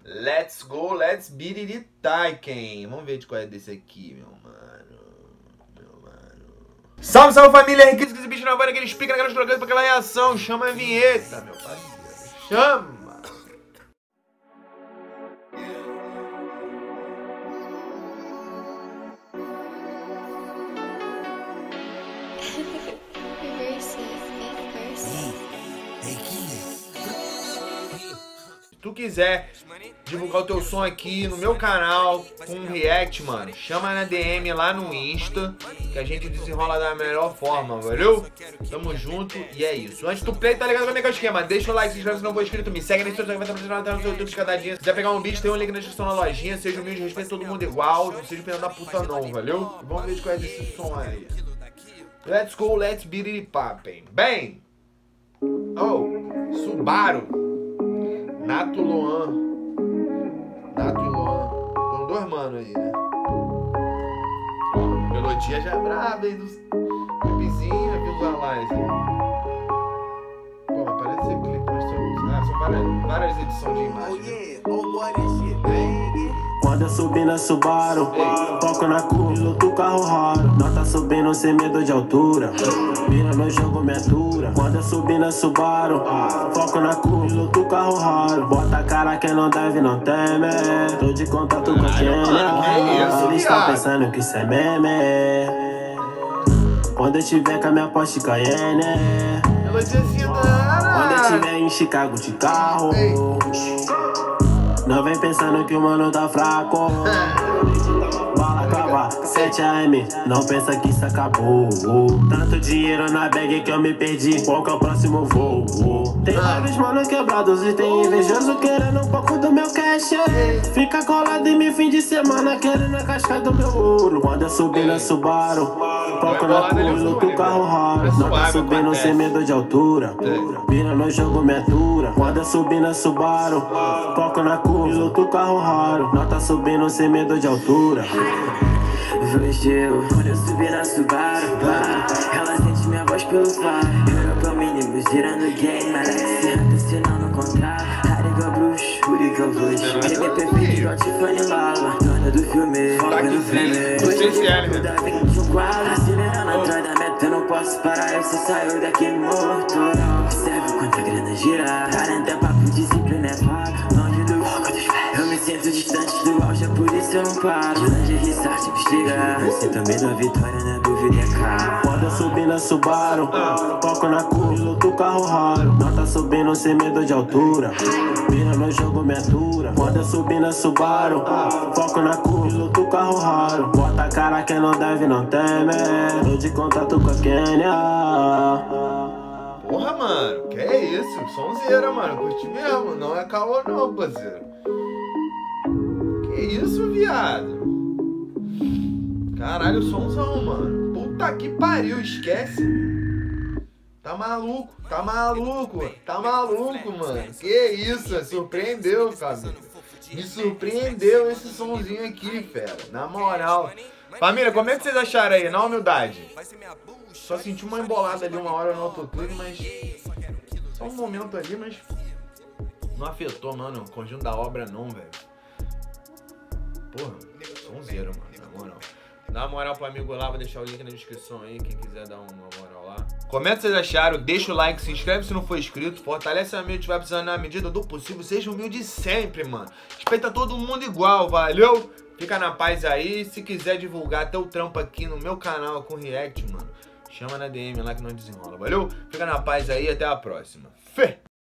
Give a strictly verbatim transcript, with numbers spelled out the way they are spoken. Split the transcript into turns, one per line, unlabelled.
Let's go, let's beat it Taiken. Vamos ver de qual é desse aqui, meu mano. Meu mano. Salve, salve família, Henrique, esse bicho na banda, aquele explica naquelas trocando pra aquela reação. Chama a vinheta, meu parceiro. Chama! Se tu quiser divulgar o teu som aqui no meu canal com um react, mano, chama na D M lá no Insta que a gente desenrola da melhor forma, valeu? Tamo junto e é isso. Antes do play, tá ligado como é que é o esquema? Deixa o like, se inscreve se não for inscrito, me segue nesse vídeo, vai estar apresentando no seu YouTube de cada dia. Se quiser pegar um bicho, tem um link na descrição na lojinha. Seja humilde, respeite todo mundo igual, não seja pena da puta não, valeu? E vamos ver de qual é desse som aí. Let's go, let's beat it poppin'. Bem! Oh, Subaru. Nato Luan. Nato e Luan. São dois manos aí, né? Melodia já é braba, hein? Dos clipezinhos, visualize. Pô, mas parece ser clipe, mas são, ah, são várias, várias edições de imagem.
Quando eu subi na Subaru, toco na curva, luto carro raro. Não tá subindo sem medo de altura. Vira no jogo, me atura. Quando eu subi na Subaru, foco na curva, luto carro raro. Bota a cara quem não deve, não teme. Tô de contato com a Kenia. Eles tão pensando que isso é meme. Quando eu tiver com a minha Porsche Cayenne. Quando eu tiver em Chicago de carro. Não vem pensando que o mano tá fraco. Bala cava, sete A M, não pensa que isso acabou. Tanto dinheiro na bag que eu me perdi, qual que é o próximo voo? Tem vários mano quebrados e tem invejoso querendo um pouco do meu cash. Fica colado em mim fim de semana querendo a casca do meu ouro. Quando eu subi na Subaru, foco na curva, luto carro raro. Não tá subindo sem medo de altura. Vira no jogo, me atura. Quando eu subi na Subaru, foco na curva, luto carro raro. Não tá subindo sem medo de altura.
Fugeu, quando eu subi na Subaru, ela sente minha voz pelo faro. Europa mínimo, girando game, mas se não no contrário. Hariga bruxo, Huriga Vush, creme perfeito, igual Tiffany Lala. Dona do filme, foca no filme. Hoje eu vou dar vinte e um quadro, acelerando atrás da meta, eu não posso parar, eu só saio daqui morto. Observe quanta grana gira, quarenta é papo, disciplina é pago. Longe do foco dos pés, eu me sinto distante do auge, é por isso eu não paro. De restart, bexiga, sinto medo da vitória, na dúvida é caro.
Quando eu subi na Subaru, foco na curva, luto carro raro. Não tá subindo sem medo de altura. Vira no jogo, me atura. Quando eu subi na Subaru, foco na curva, luto carro raro. Bota a cara quem não deve, não teme. Tô de contato com a Kenia.
Porra, mano, que é isso? Sonzeira, mano, curti mesmo. Não é caô não, parceiro. Que isso, viado? Caralho, somzão, mano. Puta que pariu, esquece. Tá maluco, tá maluco, tá maluco, mano. Que isso, surpreendeu, família. Me surpreendeu esse somzinho aqui, fera. Na moral. Família, como é que vocês acharam aí? Na humildade. Só senti uma embolada ali uma hora no autotune, mas... Só um momento ali, mas... Não afetou, mano, o conjunto da obra não, velho. Porra, sonzeiro, mano, na moral. Dá uma moral pro amigo lá, vou deixar o link na descrição aí, quem quiser dar uma moral lá. Comenta o que vocês acharam, deixa o like, se inscreve se não for inscrito, fortalece a amigo, tiver precisando na medida do possível, seja humilde sempre, mano. Respeita todo mundo igual, valeu? Fica na paz aí, se quiser divulgar teu trampo aqui no meu canal com react, mano, chama na D M lá que nós desenrola, valeu? Fica na paz aí, até a próxima. Fé!